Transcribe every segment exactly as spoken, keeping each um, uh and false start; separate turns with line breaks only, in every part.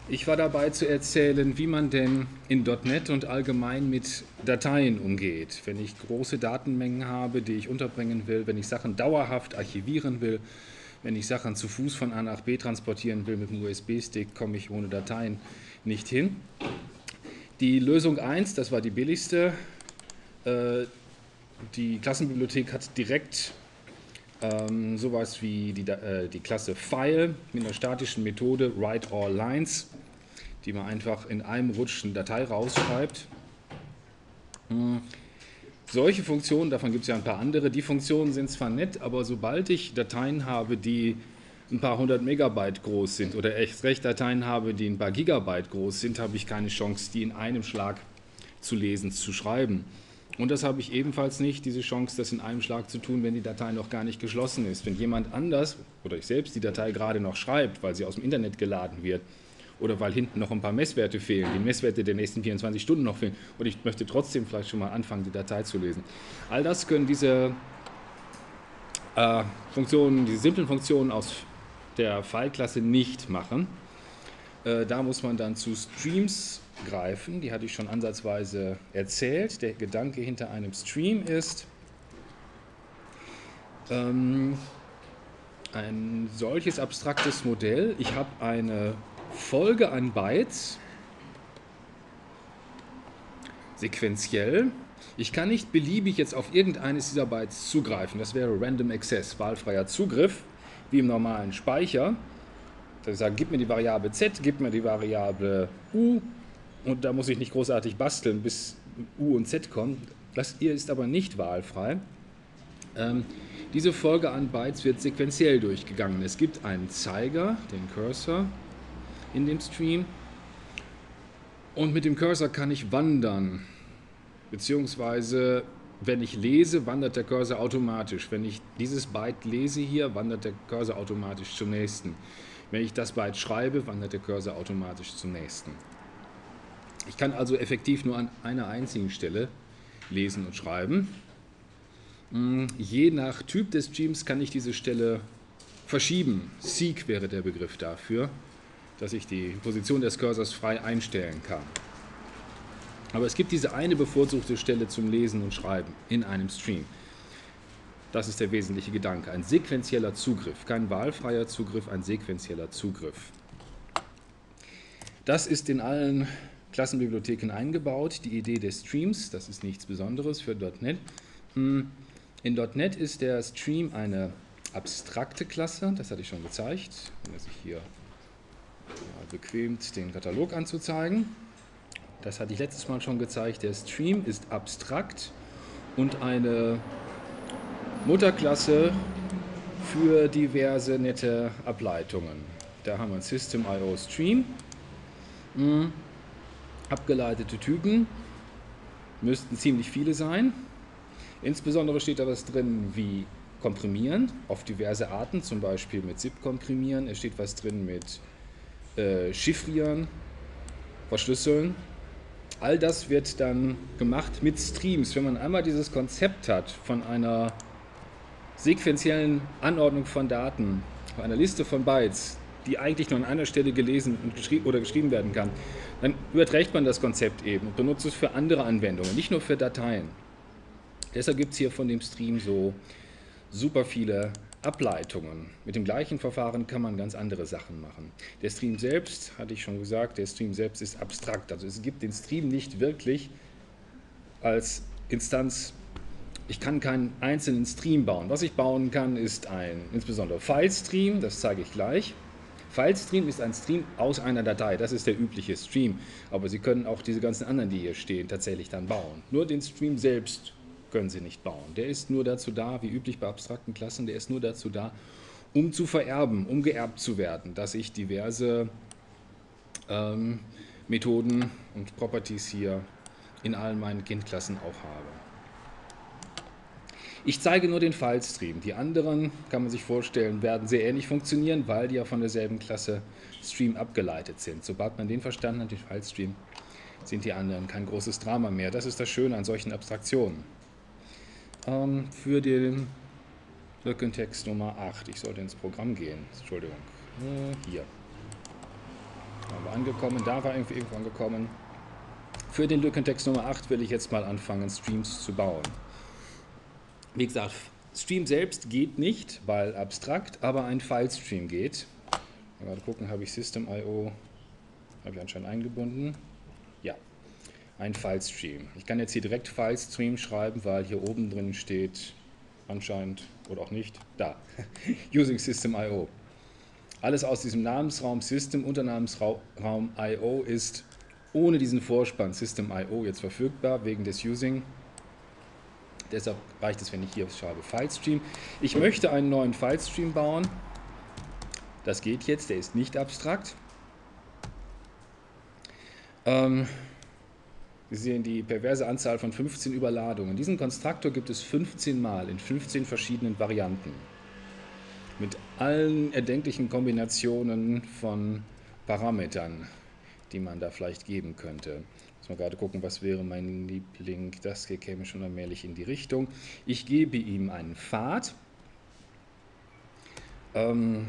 Ich war dabei zu erzählen, wie man denn in .NET und allgemein mit Dateien umgeht. Wenn ich große Datenmengen habe, die ich unterbringen will, wenn ich Sachen dauerhaft archivieren will, wenn ich Sachen zu Fuß von A nach B transportieren will mit einem U S B-Stick, komme ich ohne Dateien nicht hin. Die Lösung eins, das war die billigste. Die Klassenbibliothek hat direkt ähm, sowas wie die, äh, die Klasse File mit einer statischen Methode Write All Lines, die man einfach in einem Rutsch eine Datei rausschreibt. Hm. Solche Funktionen, davon gibt es ja ein paar andere, die Funktionen sind zwar nett, aber sobald ich Dateien habe, die ein paar hundert Megabyte groß sind oder echt recht Dateien habe, die ein paar Gigabyte groß sind, habe ich keine Chance, die in einem Schlag zu lesen, zu schreiben. Und das habe ich ebenfalls nicht, diese Chance, das in einem Schlag zu tun, wenn die Datei noch gar nicht geschlossen ist. Wenn jemand anders oder ich selbst die Datei gerade noch schreibt, weil sie aus dem Internet geladen wird oder weil hinten noch ein paar Messwerte fehlen, die Messwerte der nächsten vierundzwanzig Stunden noch fehlen und ich möchte trotzdem vielleicht schon mal anfangen, die Datei zu lesen. All das können diese äh, Funktionen, diese simplen Funktionen aus der File-Klasse nicht machen. Äh, da muss man dann zu Streams greifen, die hatte ich schon ansatzweise erzählt. Der Gedanke hinter einem Stream ist, ähm, ein solches abstraktes Modell, ich habe eine Folge an Bytes, sequenziell, ich kann nicht beliebig jetzt auf irgendeines dieser Bytes zugreifen, das wäre Random Access, wahlfreier Zugriff, wie im normalen Speicher. Das heißt, gib mir die Variable z, gib mir die Variable u, und da muss ich nicht großartig basteln, bis u und z kommen. Das hier ist aber nicht wahlfrei. Ähm, diese Folge an Bytes wird sequenziell durchgegangen. Es gibt einen Zeiger, den Cursor, in dem Stream. Und mit dem Cursor kann ich wandern. Beziehungsweise, wenn ich lese, wandert der Cursor automatisch. Wenn ich dieses Byte lese hier, wandert der Cursor automatisch zum nächsten. Wenn ich das Byte schreibe, wandert der Cursor automatisch zum nächsten. Ich kann also effektiv nur an einer einzigen Stelle lesen und schreiben. Je nach Typ des Streams kann ich diese Stelle verschieben. Seek wäre der Begriff dafür, dass ich die Position des Cursors frei einstellen kann. Aber es gibt diese eine bevorzugte Stelle zum Lesen und Schreiben in einem Stream. Das ist der wesentliche Gedanke. Ein sequenzieller Zugriff, kein wahlfreier Zugriff, ein sequenzieller Zugriff. Das ist in allen Klassenbibliotheken eingebaut, die Idee des Streams, das ist nichts Besonderes für .NET. In .NET ist der Stream eine abstrakte Klasse, das hatte ich schon gezeigt, wenn er sich hier mal bequemt, den Katalog anzuzeigen. Das hatte ich letztes Mal schon gezeigt, der Stream ist abstrakt und eine Mutterklasse für diverse nette Ableitungen. Da haben wir ein System I O Stream. Abgeleitete Typen müssten ziemlich viele sein. Insbesondere steht da was drin wie komprimieren auf diverse Arten, zum Beispiel mit zip komprimieren. Es steht was drin mit äh, chiffrieren, verschlüsseln. All das wird dann gemacht mit Streams. Wenn man einmal dieses Konzept hat von einer sequenziellen Anordnung von Daten, von einer Liste von Bytes, die eigentlich nur an einer Stelle gelesen und geschrie- oder geschrieben werden kann, dann überträgt man das Konzept eben und benutzt es für andere Anwendungen, nicht nur für Dateien. Deshalb gibt es hier von dem Stream so super viele Ableitungen. Mit dem gleichen Verfahren kann man ganz andere Sachen machen. Der Stream selbst, hatte ich schon gesagt, der Stream selbst ist abstrakt. Also es gibt den Stream nicht wirklich als Instanz. Ich kann keinen einzelnen Stream bauen. Was ich bauen kann, ist ein insbesondere File-Stream, das zeige ich gleich. File-Stream ist ein Stream aus einer Datei, das ist der übliche Stream. Aber Sie können auch diese ganzen anderen, die hier stehen, tatsächlich dann bauen. Nur den Stream selbst können Sie nicht bauen. Der ist nur dazu da, wie üblich bei abstrakten Klassen, der ist nur dazu da, um zu vererben, um geerbt zu werden, dass ich diverse ähm, Methoden und Properties hier in allen meinen Kindklassen auch habe. Ich zeige nur den File-Stream. Die anderen, kann man sich vorstellen, werden sehr ähnlich funktionieren, weil die ja von derselben Klasse Stream abgeleitet sind. Sobald man den verstanden hat, den File-Stream, sind die anderen kein großes Drama mehr. Das ist das Schöne an solchen Abstraktionen. Ähm, für den Lückentext Nummer acht. Ich sollte ins Programm gehen. Entschuldigung. Äh, hier. Waren wir angekommen, da war irgendwie irgendwo angekommen. Für den Lückentext Nummer acht will ich jetzt mal anfangen, Streams zu bauen. Wie gesagt, Stream selbst geht nicht, weil abstrakt, aber ein File-Stream geht. Mal gerade gucken, habe ich System Punkt i o, habe ich anscheinend eingebunden. Ja, ein File-Stream. Ich kann jetzt hier direkt File-Stream schreiben, weil hier oben drin steht, anscheinend, oder auch nicht, da, Using System Punkt i o. Alles aus diesem Namensraum System, Unternamensraum I O ist ohne diesen Vorspann System Punkt i o jetzt verfügbar, wegen des Using. Deshalb reicht es, wenn ich hier schreibe Filestream. Ich möchte einen neuen Filestream bauen. Das geht jetzt, der ist nicht abstrakt. Ähm, Sie sehen die perverse Anzahl von fünfzehn Überladungen. Diesen Konstruktor gibt es fünfzehn Mal in fünfzehn verschiedenen Varianten. Mit allen erdenklichen Kombinationen von Parametern, die man da vielleicht geben könnte. Muss mal gerade gucken, was wäre mein Liebling. Das hier käme schon allmählich in die Richtung. Ich gebe ihm einen Pfad. Ähm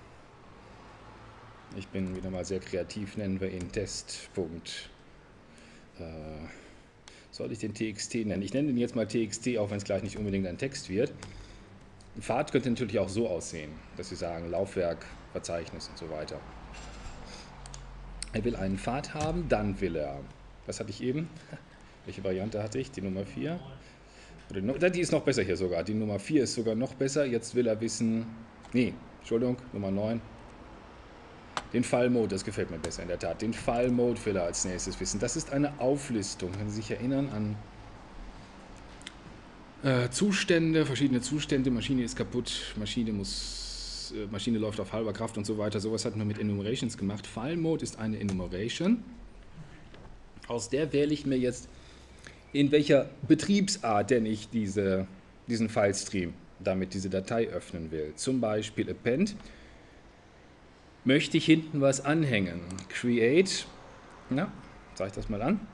ich bin wieder mal sehr kreativ, nennen wir ihn Test. Äh soll ich den T X T nennen? Ich nenne ihn jetzt mal T X T, auch wenn es gleich nicht unbedingt ein Text wird. Ein Pfad könnte natürlich auch so aussehen, dass Sie sagen Laufwerk, Verzeichnis und so weiter. Er will einen Pfad haben, dann will er, was hatte ich eben? Welche Variante hatte ich? Die Nummer vier? Oder die ist noch besser hier sogar. Die Nummer vier ist sogar noch besser. Jetzt will er wissen, nee, Entschuldigung, Nummer neun. Den File-Mode, das gefällt mir besser in der Tat. Den File-Mode will er als nächstes wissen. Das ist eine Auflistung, wenn Sie sich erinnern an Äh, Zustände, verschiedene Zustände, Maschine ist kaputt, Maschine muss, äh, Maschine läuft auf halber Kraft und so weiter. Sowas hatten wir mit Enumerations gemacht. File Mode ist eine Enumeration. Aus der wähle ich mir jetzt, in welcher Betriebsart denn ich diese, diesen Filestream, damit diese Datei öffnen will. Zum Beispiel Append. Möchte ich hinten was anhängen? Create, na, sage ich das mal an.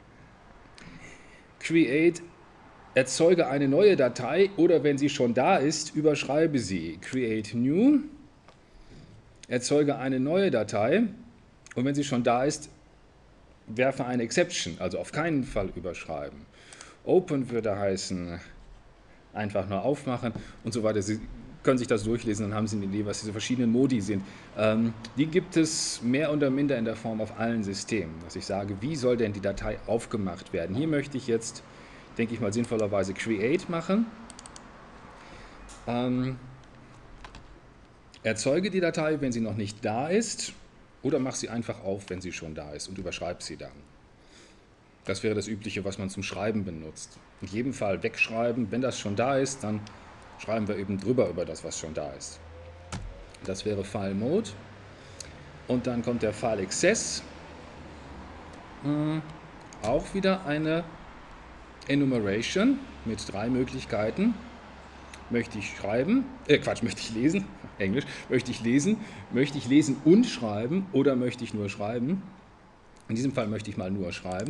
Create Erzeuge eine neue Datei oder wenn sie schon da ist, überschreibe sie. Create New, erzeuge eine neue Datei und wenn sie schon da ist, werfe eine Exception, also auf keinen Fall überschreiben. Open würde heißen, einfach nur aufmachen und so weiter. Sie können sich das durchlesen, dann haben Sie eine Idee, was diese verschiedenen Modi sind. Ähm, die gibt es mehr oder minder in der Form auf allen Systemen, dass ich sage, wie soll denn die Datei aufgemacht werden. Hier möchte ich jetzt, denke ich mal, sinnvollerweise Create machen. Ähm, erzeuge die Datei, wenn sie noch nicht da ist, oder mach sie einfach auf, wenn sie schon da ist und überschreib sie dann. Das wäre das Übliche, was man zum Schreiben benutzt. In jedem Fall wegschreiben, wenn das schon da ist, dann schreiben wir eben drüber über das, was schon da ist. Das wäre File Mode. Und dann kommt der File Access. Hm, auch wieder eine Enumeration mit drei Möglichkeiten. Möchte ich schreiben, äh Quatsch, möchte ich lesen, Englisch, möchte ich lesen, möchte ich lesen und schreiben oder möchte ich nur schreiben. In diesem Fall möchte ich mal nur schreiben.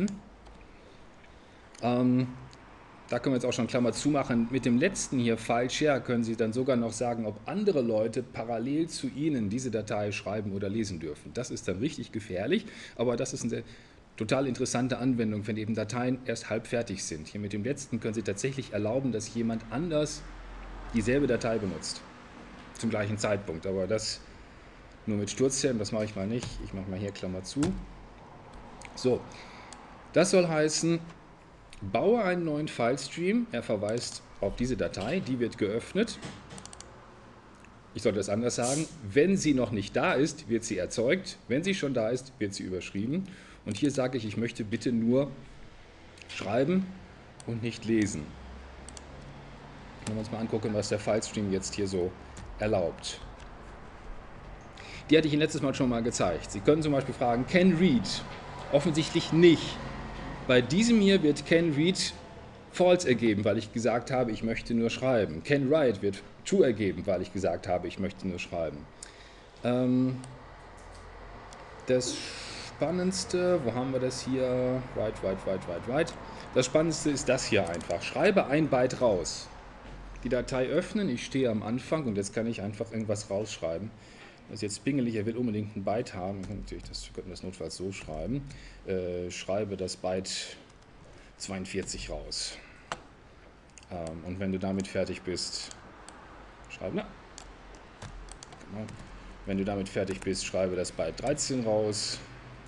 Ähm, da können wir jetzt auch schon Klammer zumachen. Mit dem letzten hier, File Share, können Sie dann sogar noch sagen, ob andere Leute parallel zu Ihnen diese Datei schreiben oder lesen dürfen. Das ist dann richtig gefährlich, aber das ist eine total interessante Anwendung, wenn eben Dateien erst halb fertig sind. Hier mit dem letzten können Sie tatsächlich erlauben, dass jemand anders dieselbe Datei benutzt. Zum gleichen Zeitpunkt. Aber das nur mit Sturzzellen, das mache ich mal nicht. Ich mache mal hier Klammer zu. So, das soll heißen, baue einen neuen Filestream. Er verweist auf diese Datei, die wird geöffnet. Ich sollte das anders sagen. Wenn sie noch nicht da ist, wird sie erzeugt. Wenn sie schon da ist, wird sie überschrieben. Und hier sage ich, ich möchte bitte nur schreiben und nicht lesen. Wenn wir uns mal angucken, was der Filestream jetzt hier so erlaubt. Die hatte ich Ihnen letztes Mal schon mal gezeigt. Sie können zum Beispiel fragen, can read? Offensichtlich nicht. Bei diesem hier wird can read false ergeben, weil ich gesagt habe, ich möchte nur schreiben. Can write wird true ergeben, weil ich gesagt habe, ich möchte nur schreiben. Ähm, das Spannendste, wo haben wir das hier? Write, write, write, write, write. Das Spannendste ist das hier einfach. Schreibe ein Byte raus. Die Datei öffnen, ich stehe am Anfang und jetzt kann ich einfach irgendwas rausschreiben. Das ist jetzt pingelig, er will unbedingt ein Byte haben. Natürlich, das, wir könnten das notfalls so schreiben. Äh, schreibe das Byte zweiundvierzig raus. Ähm, und wenn du damit fertig bist, schreibe, na, genau. Wenn du damit fertig bist, schreibe das Byte dreizehn raus.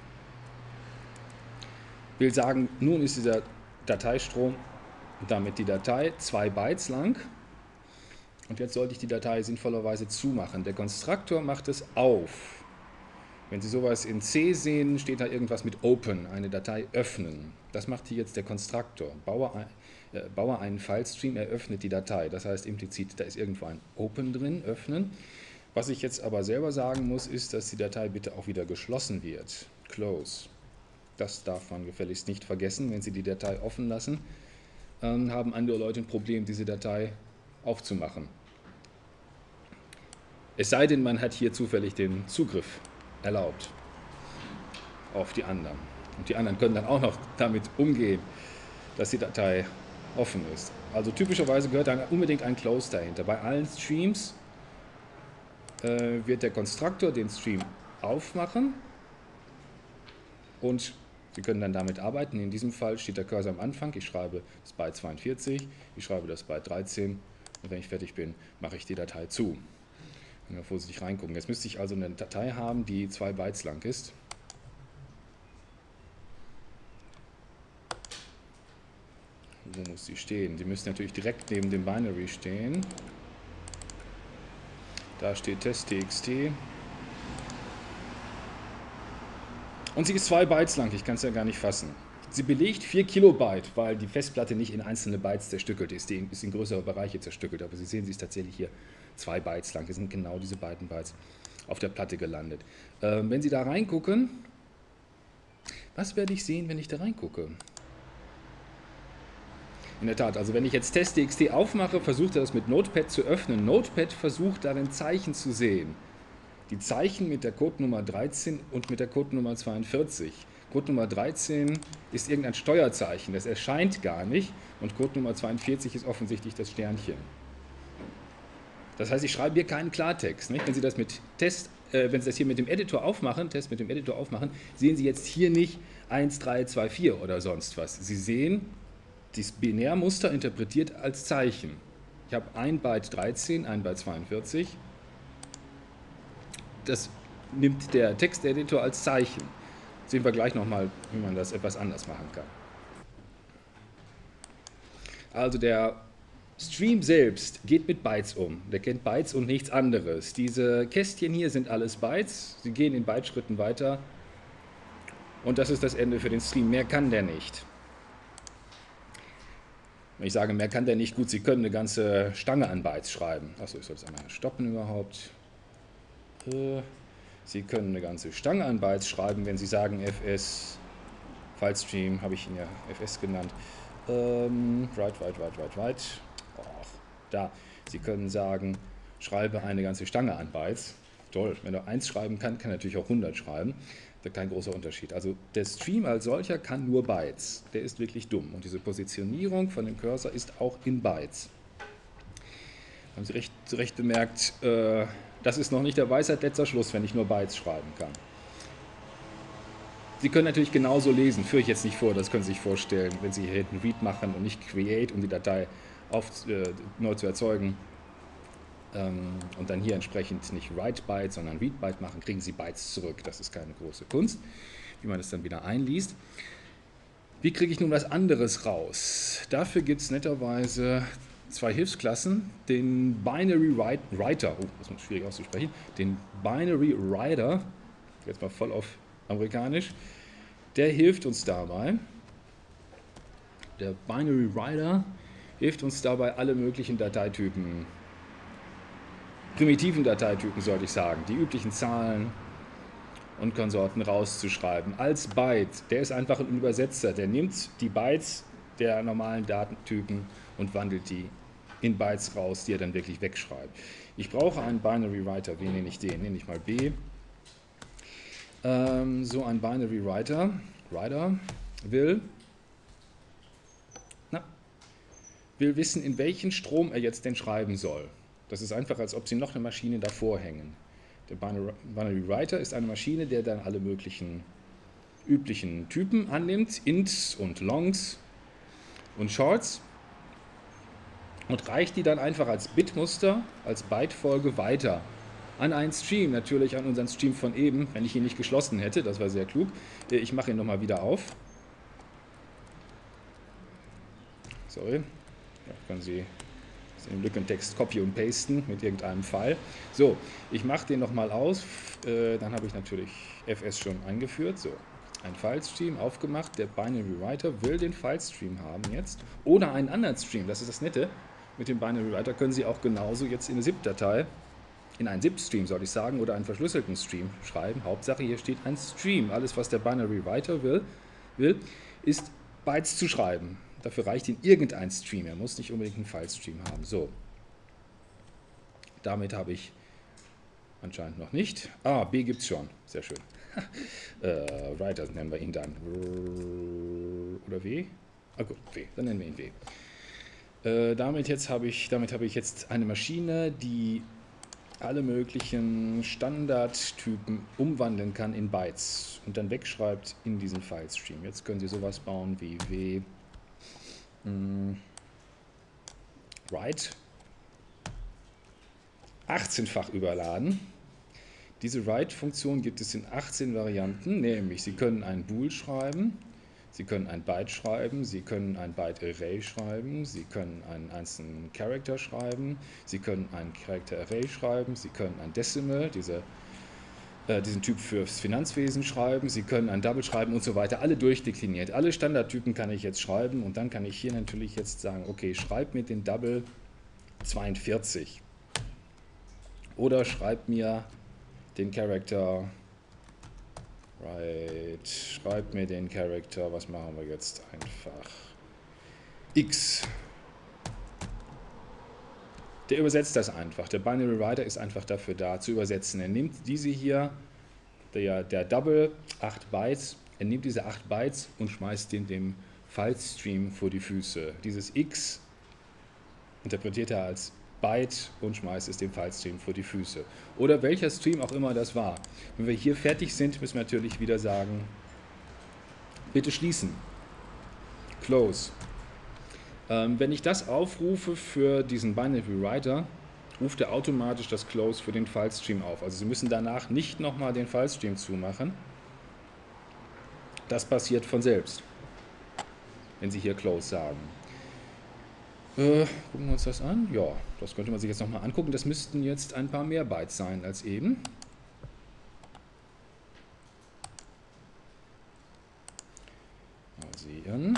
Will sagen, nun ist dieser Dateistrom damit die Datei zwei Bytes lang. Und jetzt sollte ich die Datei sinnvollerweise zumachen. Der Konstruktor macht es auf. Wenn Sie sowas in C sehen, steht da irgendwas mit Open, eine Datei öffnen. Das macht hier jetzt der Konstruktor. Baue, ein, äh, baue einen Filestream, er öffnet die Datei. Das heißt implizit, da ist irgendwo ein Open drin, öffnen. Was ich jetzt aber selber sagen muss, ist, dass die Datei bitte auch wieder geschlossen wird. Close. Das darf man gefälligst nicht vergessen. Wenn Sie die Datei offen lassen, ähm, haben andere Leute ein Problem, diese Datei aufzumachen. Es sei denn, man hat hier zufällig den Zugriff erlaubt auf die anderen. Und die anderen können dann auch noch damit umgehen, dass die Datei offen ist. Also typischerweise gehört dann unbedingt ein Close dahinter. Bei allen Streams äh, wird der Konstruktor den Stream aufmachen und Sie können dann damit arbeiten. In diesem Fall steht der Cursor am Anfang. Ich schreibe das Byte zweiundvierzig, ich schreibe das Byte dreizehn und wenn ich fertig bin, mache ich die Datei zu. Mal vorsichtig reingucken. Jetzt müsste ich also eine Datei haben, die zwei Bytes lang ist. Wo muss sie stehen? Die müsste natürlich direkt neben dem Binary stehen. Da steht test.txt. Und sie ist zwei Bytes lang, ich kann es ja gar nicht fassen. Sie belegt vier Kilobyte, weil die Festplatte nicht in einzelne Bytes zerstückelt ist, die ist in größere Bereiche zerstückelt. Aber Sie sehen, sie ist tatsächlich hier zwei Bytes lang. Das sind genau diese beiden Bytes auf der Platte gelandet. Ähm, wenn Sie da reingucken, was werde ich sehen, wenn ich da reingucke? In der Tat, also wenn ich jetzt test.txt aufmache, versucht er das mit Notepad zu öffnen. Notepad versucht darin Zeichen zu sehen. Die Zeichen mit der Codenummer dreizehn und mit der Codenummer zweiundvierzig. Codenummer dreizehn ist irgendein Steuerzeichen, das erscheint gar nicht, und Codenummer zweiundvierzig ist offensichtlich das Sternchen. Das heißt, ich schreibe hier keinen Klartext. Nicht? Wenn Sie das mit Test, äh, wenn Sie das hier mit dem Editor aufmachen, Test mit dem Editor aufmachen, sehen Sie jetzt hier nicht eins, drei, zwei, vier oder sonst was. Sie sehen das Binärmuster interpretiert als Zeichen. Ich habe ein Byte dreizehn, ein Byte zweiundvierzig. Das nimmt der Texteditor als Zeichen. Sehen wir gleich nochmal, wie man das etwas anders machen kann. Also der Stream selbst geht mit Bytes um. Der kennt Bytes und nichts anderes. Diese Kästchen hier sind alles Bytes. Sie gehen in Byteschritten weiter. Und das ist das Ende für den Stream. Mehr kann der nicht. Wenn ich sage, mehr kann der nicht, gut, Sie können eine ganze Stange an Bytes schreiben. Achso, ich soll es einmal stoppen überhaupt. Sie können eine ganze Stange an Bytes schreiben, wenn Sie sagen fs, Filestream, habe ich ihn ja fs genannt. Ähm, write, write, write, write, write. Och, da. Sie können sagen, schreibe eine ganze Stange an Bytes. Toll, wenn er eins schreiben kann, kann er natürlich auch hundert schreiben. Das ist kein großer Unterschied. Also der Stream als solcher kann nur Bytes. Der ist wirklich dumm. Und diese Positionierung von dem Cursor ist auch in Bytes. Haben Sie recht, zu Recht bemerkt, äh, das ist noch nicht der Weisheit letzter Schluss, wenn ich nur Bytes schreiben kann. Sie können natürlich genauso lesen, führe ich jetzt nicht vor, das können Sie sich vorstellen, wenn Sie hier hinten Read machen und nicht Create, um die Datei auf, äh, neu zu erzeugen, ähm, und dann hier entsprechend nicht Write Byte, sondern Read Byte machen, kriegen Sie Bytes zurück. Das ist keine große Kunst, wie man es dann wieder einliest. Wie kriege ich nun was anderes raus? Dafür gibt es netterweise zwei Hilfsklassen, den Binary Writer, oh, das ist schwierig auszusprechen, den Binary Writer, jetzt mal voll auf amerikanisch, der hilft uns dabei, der Binary Writer hilft uns dabei, alle möglichen Dateitypen, primitiven Dateitypen sollte ich sagen, die üblichen Zahlen und Konsorten rauszuschreiben, als Byte. Der ist einfach ein Übersetzer, der nimmt die Bytes der normalen Datentypen und wandelt die in Bytes raus, die er dann wirklich wegschreibt. Ich brauche einen Binary Writer. Wie nenne ich den? Nenne ich mal B. Ähm, so ein Binary Writer, Writer will, na, will wissen, in welchen Strom er jetzt denn schreiben soll. Das ist einfach, als ob Sie noch eine Maschine davor hängen. Der Binary Writer ist eine Maschine, der dann alle möglichen üblichen Typen annimmt, Ints und Longs und Shorts, und reicht die dann einfach als Bitmuster, als Bytefolge weiter an einen Stream, natürlich an unseren Stream von eben, wenn ich ihn nicht geschlossen hätte, das war sehr klug. Ich mache ihn nochmal wieder auf. Sorry, da können Sie den Lückentext copy und pasten mit irgendeinem Pfeil. So, ich mache den nochmal aus, äh, dann habe ich natürlich F S schon eingeführt. So, ein Filestream aufgemacht, der Binary Writer will den Filestream haben jetzt oder einen anderen Stream, das ist das Nette. Mit dem Binary Writer können Sie auch genauso jetzt in eine ZIP-Datei, in einen ZIP-Stream soll ich sagen, oder einen verschlüsselten Stream schreiben. Hauptsache hier steht ein Stream. Alles, was der Binary Writer will, will ist Bytes zu schreiben. Dafür reicht Ihnen irgendein Stream, er muss nicht unbedingt einen File-Stream haben. So, damit habe ich anscheinend noch nicht. Ah, B gibt es schon, sehr schön. äh, Writer nennen wir ihn dann. Oder W? Ah gut, W, dann nennen wir ihn W. Äh, damit jetzt habe ich, damit habe ich jetzt eine Maschine, die alle möglichen Standardtypen umwandeln kann in Bytes und dann wegschreibt in diesen File-Stream. Jetzt können Sie sowas bauen wie W mh, Write achtzehnfach überladen. Diese Write-Funktion gibt es in achtzehn Varianten, nämlich Sie können ein Bool schreiben, Sie können ein Byte schreiben, Sie können ein Byte-Array schreiben, Sie können einen einzelnen Character schreiben, Sie können ein Character-Array schreiben, Sie können ein Decimal, diese, äh, diesen Typ fürs Finanzwesen schreiben, Sie können ein Double schreiben und so weiter, alle durchdekliniert. Alle Standardtypen kann ich jetzt schreiben und dann kann ich hier natürlich jetzt sagen, okay, schreib mir den Double zweiundvierzig oder schreib mir den Character Right, schreib mir den Charakter, was machen wir jetzt einfach? X. Der übersetzt das einfach. Der Binary Writer ist einfach dafür da, zu übersetzen. Er nimmt diese hier, der, der Double, acht Bytes, er nimmt diese acht Bytes und schmeißt den dem File-Stream vor die Füße. Dieses X interpretiert er als Byte und schmeißt es dem Filestream vor die Füße. Oder welcher Stream auch immer das war. Wenn wir hier fertig sind, müssen wir natürlich wieder sagen, bitte schließen. Close. Ähm, wenn ich das aufrufe für diesen Binary Writer, ruft er automatisch das Close für den Filestream auf. Also Sie müssen danach nicht nochmal den Filestream zumachen. Das passiert von selbst, wenn Sie hier Close sagen. Äh, gucken wir uns das an. Ja, das könnte man sich jetzt nochmal angucken. Das müssten jetzt ein paar mehr Bytes sein als eben. Mal sehen.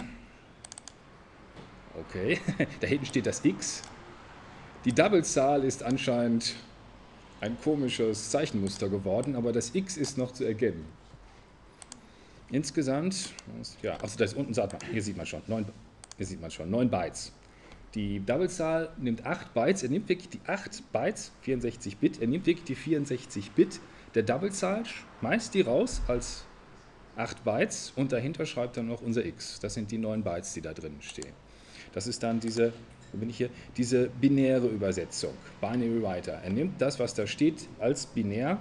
Okay, da hinten steht das X. Die Doublezahl ist anscheinend ein komisches Zeichenmuster geworden, aber das X ist noch zu erkennen. Insgesamt, ja, also das unten sagt man, hier sieht man schon, neun, hier sieht man schon, neun Bytes. Die Doublezahl nimmt acht Bytes, er nimmt wirklich die acht Bytes, vierundsechzig Bit, er nimmt wirklich die vierundsechzig Bit der Doublezahl, schmeißt die raus als acht Bytes und dahinter schreibt er noch unser X. Das sind die neun Bytes, die da drin stehen. Das ist dann diese, wo bin ich hier, diese binäre Übersetzung, Binary Writer. Er nimmt das, was da steht, als Binärzahl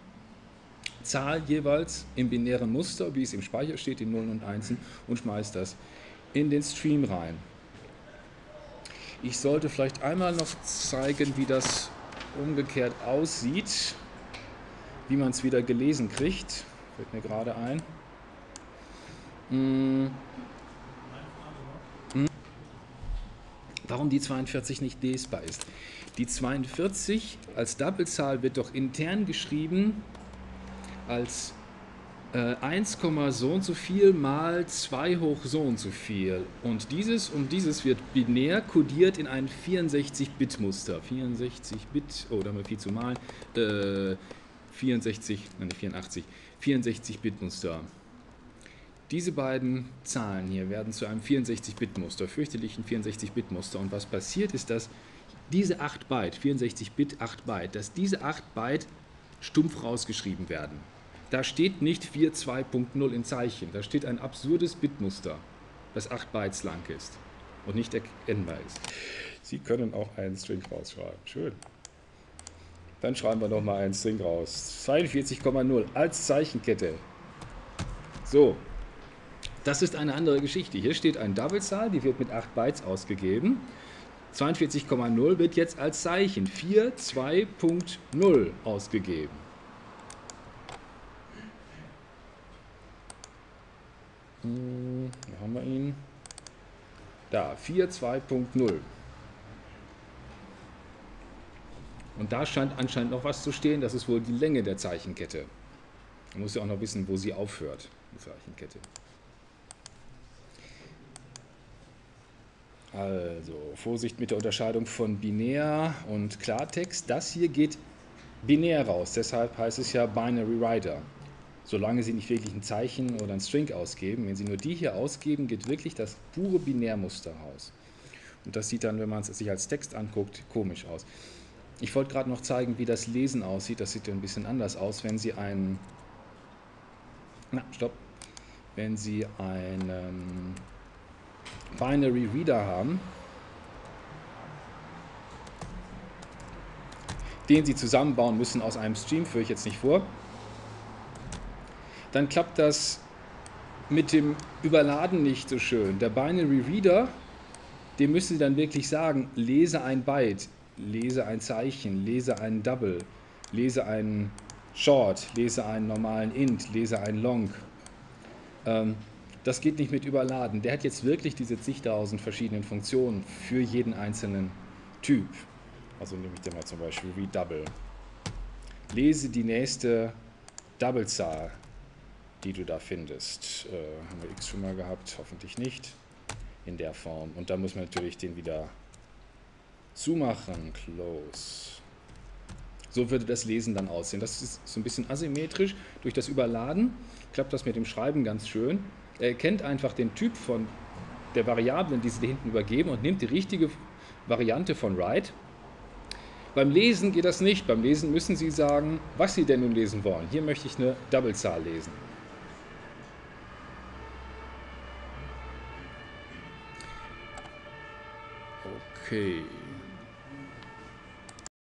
jeweils im binären Muster, wie es im Speicher steht, in Nullen und Einsen, und schmeißt das in den Stream rein. Ich sollte vielleicht einmal noch zeigen, wie das umgekehrt aussieht, wie man es wieder gelesen kriegt. Fällt mir gerade ein. Hm. Hm. Warum die zweiundvierzig nicht lesbar ist. Die zweiundvierzig als Doppelzahl wird doch intern geschrieben als äh, eins, so und so viel mal zwei hoch so und so viel. Und dieses und dieses wird binär kodiert in ein vierundsechzig Bit Muster. vierundsechzig Bit, oh, da haben wir viel zu malen. Äh, vierundsechzig, nein, nicht vierundachtzig, vierundsechzig Bit Muster. Diese beiden Zahlen hier werden zu einem vierundsechzig Bit Muster, fürchterlichen vierundsechzig Bit Muster. Und was passiert ist, dass diese acht Byte, vierundsechzig Bit, acht Byte, dass diese acht Byte stumpf rausgeschrieben werden. Da steht nicht zweiundvierzig Punkt null in Zeichen, da steht ein absurdes Bitmuster, das acht Bytes lang ist und nicht erkennbar ist. Sie können auch einen String rausschreiben. Schön. Dann schreiben wir noch mal einen String raus. zweiundvierzig Komma null als Zeichenkette. So, das ist eine andere Geschichte. Hier steht eine Doublezahl, die wird mit acht Bytes ausgegeben. zweiundvierzig Komma null wird jetzt als Zeichen vier zwei Punkt null ausgegeben. Hm, wo haben wir ihn? Da, vier zwei Punkt null. Und da scheint anscheinend noch was zu stehen, das ist wohl die Länge der Zeichenkette. Man muss ja auch noch wissen, wo sie aufhört, die Zeichenkette. Also, Vorsicht mit der Unterscheidung von binär und Klartext. Das hier geht binär raus, deshalb heißt es ja Binary Writer. Solange Sie nicht wirklich ein Zeichen oder ein String ausgeben, wenn Sie nur die hier ausgeben, geht wirklich das pure Binärmuster raus. Und das sieht dann, wenn man es sich als Text anguckt, komisch aus. Ich wollte gerade noch zeigen, wie das Lesen aussieht. Das sieht ja ein bisschen anders aus, wenn Sie einen, na, stopp, wenn Sie einen Binary Reader haben, den Sie zusammenbauen müssen aus einem Stream, führe ich jetzt nicht vor, dann klappt das mit dem Überladen nicht so schön. Der Binary Reader, dem müssen Sie dann wirklich sagen, lese ein Byte, lese ein Zeichen, lese einen Double, lese einen Short, lese einen normalen Int, lese einen Long. Ähm, das geht nicht mit Überladen. Der hat jetzt wirklich diese zigtausend verschiedenen Funktionen für jeden einzelnen Typ. Also nehme ich den mal zum Beispiel wie Double. Lese die nächste Doublezahl, die du da findest. Äh, haben wir x schon mal gehabt? Hoffentlich nicht. In der Form. Und da muss man natürlich den wieder zumachen. Close. So würde das Lesen dann aussehen. Das ist so ein bisschen asymmetrisch. Durch das Überladen klappt das mit dem Schreiben ganz schön. Er erkennt einfach den Typ von der Variablen, die Sie da hinten übergeben und nimmt die richtige Variante von Write. Beim Lesen geht das nicht. Beim Lesen müssen Sie sagen, was Sie denn nun lesen wollen. Hier möchte ich eine Doublezahl lesen. Okay.